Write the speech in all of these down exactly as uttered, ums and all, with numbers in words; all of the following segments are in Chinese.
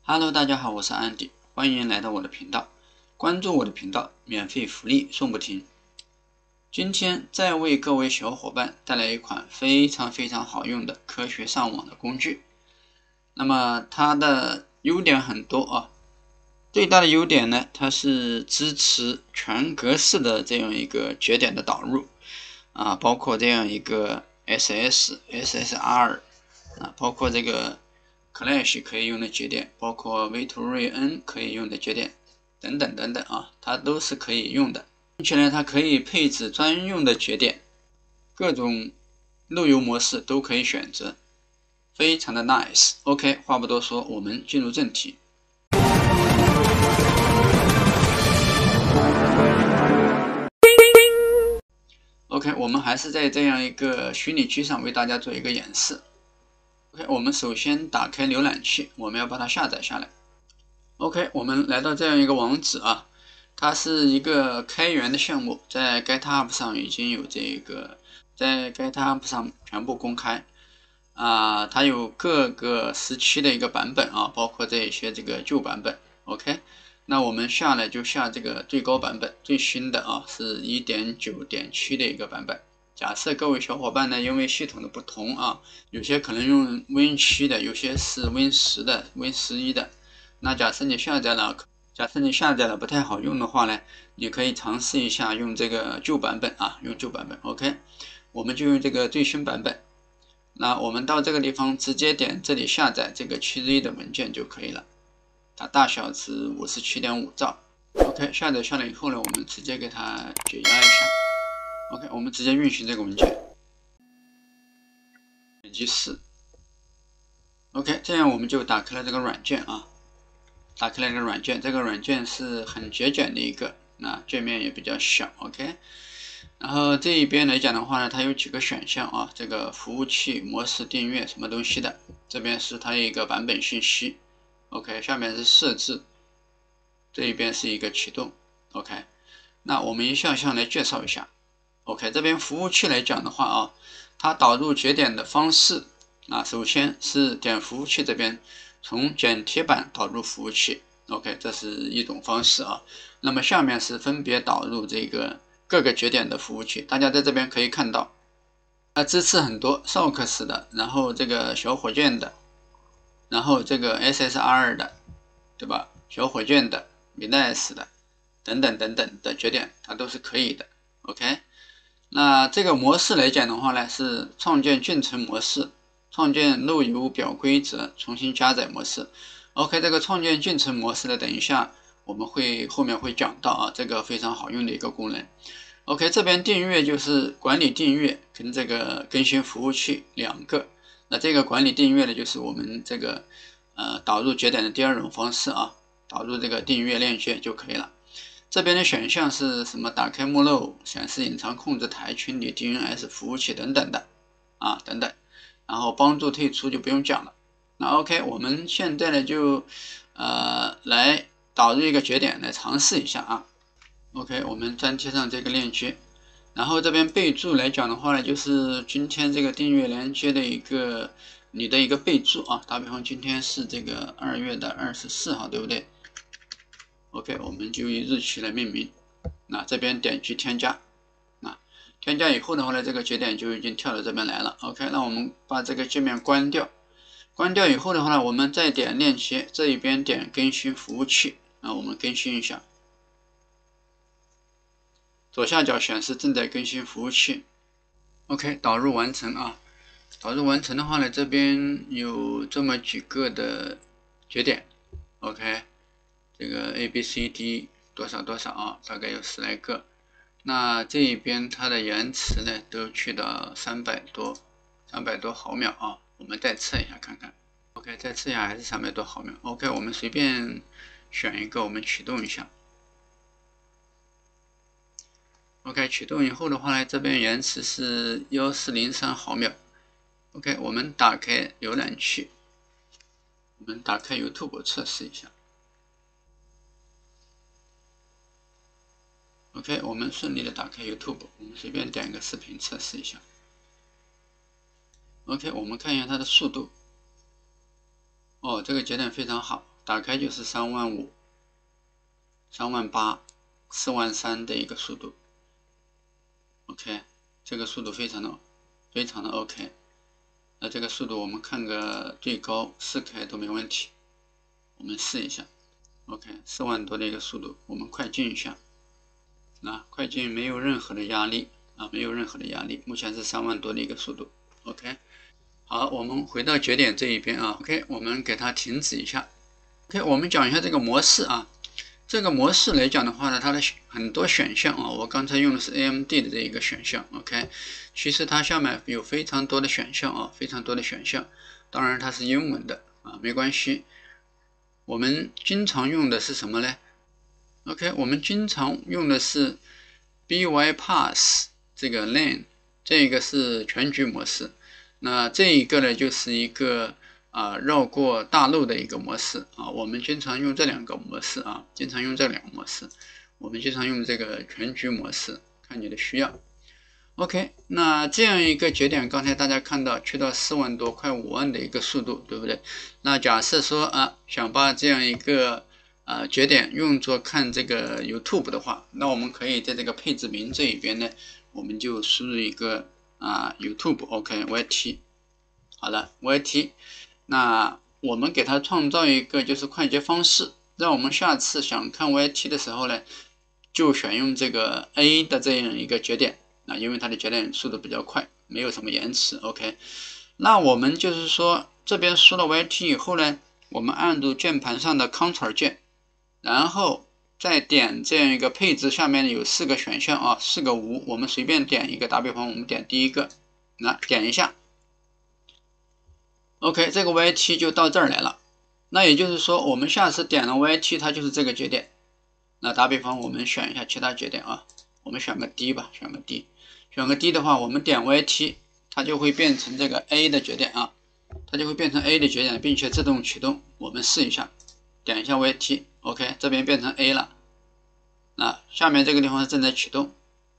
Hello， 大家好，我是安迪，欢迎来到我的频道。关注我的频道，免费福利送不停。今天再为各位小伙伴带来一款非常非常好用的科学上网的工具。那么它的优点很多啊，最大的优点呢，它是支持全格式的这样一个节点的导入啊，包括这样一个 S S、S S R 啊，包括这个 Clash 可以用的节点，包括维图瑞恩可以用的节点，等等等等啊，它都是可以用的。并且呢，它可以配置专用的节点，各种路由模式都可以选择，非常的 nice。OK， 话不多说，我们进入正题。OK， 我们还是在这样一个虚拟机上为大家做一个演示。OK， 我们首先打开浏览器，我们要把它下载下来。OK， 我们来到这样一个网址啊，它是一个开源的项目，在 GitHub 上已经有这个，在 GitHub 上全部公开啊，它有各个时期的一个版本啊，包括这一些这个旧版本。OK， 那我们下来就下这个最高版本，最新的啊是 一点九点七 的一个版本。假设各位小伙伴呢，因为系统的不同啊，有些可能用 Win 七的，有些是 Win 十的、Win 十一的。那假设你下载了，假设你下载了不太好用的话呢，你可以尝试一下用这个旧版本啊，用旧版本。OK， 我们就用这个最新版本。那我们到这个地方直接点这里下载这个 七 Z 的文件就可以了，它大小是 五十七点五 兆。OK， 下载下来以后呢，我们直接给它解压一下。OK， 我们直接运行这个文件，点击是。OK， 这样我们就打开了这个软件啊。打开了这个软件，这个软件是很节俭的一个，那界面也比较小 ，OK。然后这一边来讲的话呢，它有几个选项啊，这个服务器模式订阅什么东西的，这边是它一个版本信息 ，OK。下面是设置，这一边是一个启动 ，OK。那我们一项项来介绍一下 ，OK。这边服务器来讲的话啊，它导入节点的方式啊，首先是点服务器这边。从剪贴板导入服务器 ，OK， 这是一种方式啊。那么下面是分别导入这个各个节点的服务器，大家在这边可以看到，它支持很多 S O C S 的，然后这个小火箭的，然后这个 S S R 的，对吧？小火箭的、M I N A S 的等等等等的节点，它都是可以的 ，OK。那这个模式来讲的话呢，是创建进程模式。创建路由表规则，重新加载模式。OK， 这个创建进程模式呢，等一下我们会后面会讲到啊，这个非常好用的一个功能。OK， 这边订阅就是管理订阅跟这个更新服务器两个。那这个管理订阅呢，就是我们这个呃导入节点的第二种方式啊，导入这个订阅链接就可以了。这边的选项是什么？打开目录、显示隐藏控制台、清理 D N S 服务器等等的啊，等等。然后帮助退出就不用讲了。那 OK， 我们现在呢就呃来导入一个节点来尝试一下啊。OK， 我们粘贴上这个链接，然后这边备注来讲的话呢，就是今天这个订阅连接的一个你的一个备注啊。打比方今天是这个二月的二十四号，对不对 ？OK， 我们就以日期来命名。那这边点击添加。添加以后的话呢，这个节点就已经跳到这边来了。OK， 那我们把这个界面关掉。关掉以后的话呢，我们再点链接，这一边点更新服务器，那我们更新一下。左下角显示正在更新服务器。OK， 导入完成啊。导入完成的话呢，这边有这么几个的节点。OK， 这个 A B C D 多少多少啊，大概有十来个。那这一边它的延迟呢，都去到三百多，三百多毫秒啊。我们再测一下看看。OK， 再测一下还是三百多毫秒。OK， 我们随便选一个，我们启动一下。OK， 启动以后的话呢，这边延迟是一四零三毫秒。OK， 我们打开浏览器，我们打开 YouTube 测试一下。OK， 我们顺利的打开 YouTube， 我们随便点个视频测试一下。OK， 我们看一下它的速度。哦，这个节点非常好， 打开就是三万五、三万八、四万三的一个速度。OK， 这个速度非常的非常的 OK。那这个速度我们看个最高 四 K 都没问题。我们试一下。OK， 四万多的一个速度，我们快进一下。啊，快进没有任何的压力啊，没有任何的压力。目前是三万多的一个速度。OK， 好，我们回到节点这一边啊。OK， 我们给它停止一下。OK， 我们讲一下这个模式啊。这个模式来讲的话呢，它的很多选项啊，我刚才用的是 A M D 的这一个选项。OK， 其实它下面有非常多的选项啊，非常多的选项。当然它是英文的啊，没关系。我们经常用的是什么呢 ？OK， 我们经常用的是 B Y Pass 这个 lane， 这个是全局模式。那这一个呢，就是一个啊绕过大陆的一个模式啊。我们经常用这两个模式啊，经常用这两个模式。我们经常用这个全局模式，看你的需要。OK， 那这样一个节点，刚才大家看到去到四万多，快五万的一个速度，对不对？那假设说啊，想把这样一个呃节点用作看这个 YouTube 的话，那我们可以在这个配置名这一边呢，我们就输入一个啊 YouTube，OK，Y T， 好了 ，Y T， 那我们给它创造一个就是快捷方式，让我们下次想看 Y T 的时候呢，就选用这个 A 的这样一个节点。啊，因为它的节点速度比较快，没有什么延迟。OK， 那我们就是说这边输了 Y T 以后呢，我们按住键盘上的 Ctrl 键，然后再点这样一个配置，下面有四个选项啊，四个无，我们随便点一个。打比方，我们点第一个，那点一下 ，OK， 这个 Y T 就到这儿来了。那也就是说，我们下次点了 Y T， 它就是这个节点。那打比方，我们选一下其他节点啊，我们选个 D 吧，选个 D。选个 D 的话，我们点 Y T， 它就会变成这个 A 的节点啊，它就会变成 A 的节点，并且自动启动。我们试一下，点一下 Y T，OK， 这边变成 A 了。那下面这个地方是正在启动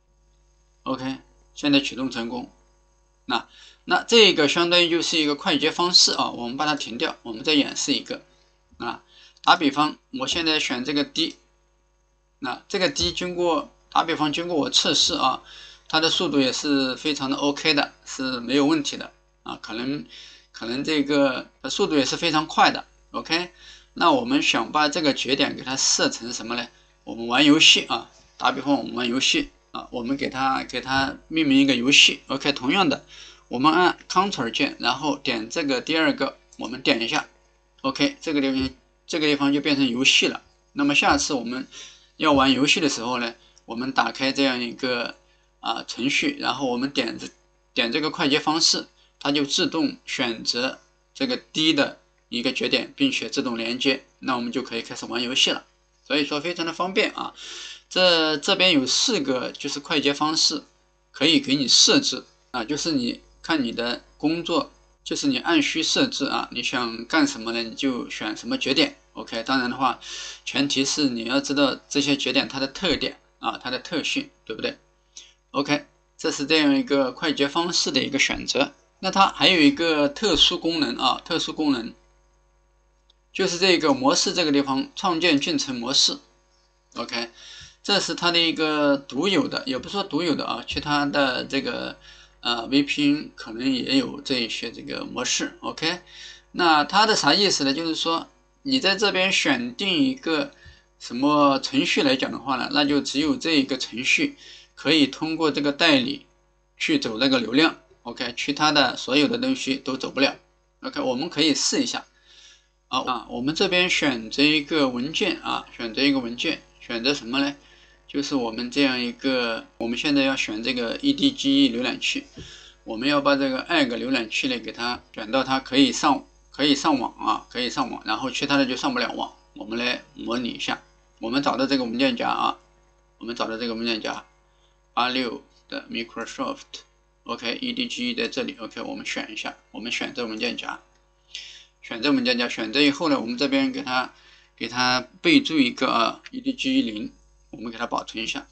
，OK， 现在启动成功。那那这个相当于就是一个快捷方式啊，我们把它停掉，我们再演示一个啊。打比方，我现在选这个 D， 那这个 D 经过打比方经过我测试啊。它的速度也是非常的 OK 的，是没有问题的啊，可能可能这个速度也是非常快的 ，OK。那我们想把这个节点给它设成什么呢？我们玩游戏啊，打比方我们玩游戏啊，我们给它给它命名一个游戏 ，OK。同样的，我们按 Ctrl 键，然后点这个第二个，我们点一下 ，OK， 这个地方这个地方就变成游戏了。那么下次我们要玩游戏的时候呢，我们打开这样一个啊，程序，然后我们点点这个快捷方式，它就自动选择这个 D 的一个节点，并且自动连接，那我们就可以开始玩游戏了。所以说非常的方便啊。这这边有四个就是快捷方式可以给你设置啊，就是你看你的工作，就是你按需设置啊，你想干什么呢，你就选什么节点 ，OK。当然的话，前提是你要知道这些节点它的特点啊，它的特性，对不对？OK， 这是这样一个快捷方式的一个选择。那它还有一个特殊功能啊，特殊功能就是这个模式这个地方创建进程模式。OK， 这是它的一个独有的，也不说独有的啊，其他的这个呃 V P N 可能也有这一些这个模式。OK， 那它的啥意思呢？就是说你在这边选定一个什么程序来讲的话呢，那就只有这一个程序可以通过这个代理去走那个流量 ，OK， 其他的所有的东西都走不了 ，OK， 我们可以试一下，好啊，我们这边选择一个文件啊，选择一个文件，选择什么呢？就是我们这样一个，我们现在要选这个 E D G E 浏览器，我们要把这个 egg 浏览器呢给它选到它可以上可以上网啊，可以上网，然后其他的就上不了网，我们来模拟一下，我们找到这个文件夹啊，我们找到这个文件夹。八六的 Microsoft，OK，E D G E 在这里 ，OK， 我们选一下，我们选择文件夹，选择文件夹，选择以后呢，我们这边给它给它备注一个啊 E D G E 零，我们给它保存一下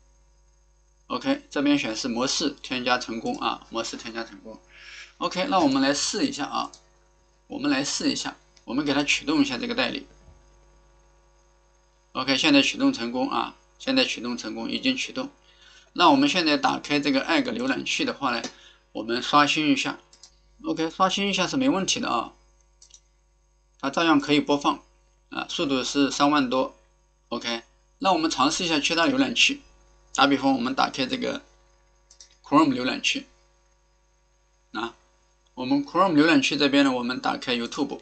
，OK， 这边显示模式添加成功啊，模式添加成功 ，OK， 那我们来试一下啊，我们来试一下，我们给它启动一下这个代理 OK， 现在启动成功啊，现在启动成功，已经启动。那我们现在打开这个 egg 浏览器的话呢，我们刷新一下 ，OK， 刷新一下是没问题的啊，它照样可以播放啊，速度是三万多 ，OK。那我们尝试一下其他浏览器，打比方我们打开这个 Chrome 浏览器啊，我们 Chrome 浏览器这边呢，我们打开 YouTube。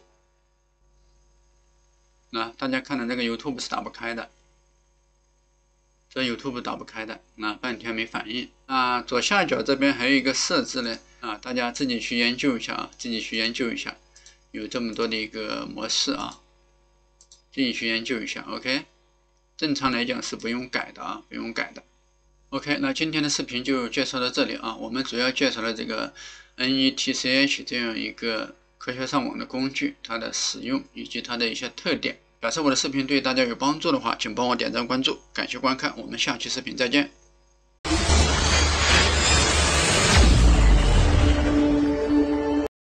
那大家看到这个 YouTube 是打不开的，这 YouTube 打不开的，那半天没反应。那左下角这边还有一个设置呢，啊，大家自己去研究一下啊，自己去研究一下，有这么多的一个模式啊，自己去研究一下 ，OK。正常来讲是不用改的啊，不用改的。OK， 那今天的视频就介绍到这里啊，我们主要介绍了这个 N E T C H 这样一个科学上网的工具，它的使用以及它的一些特点。假设我的视频对大家有帮助的话，请帮我点赞关注，感谢观看，我们下期视频再见。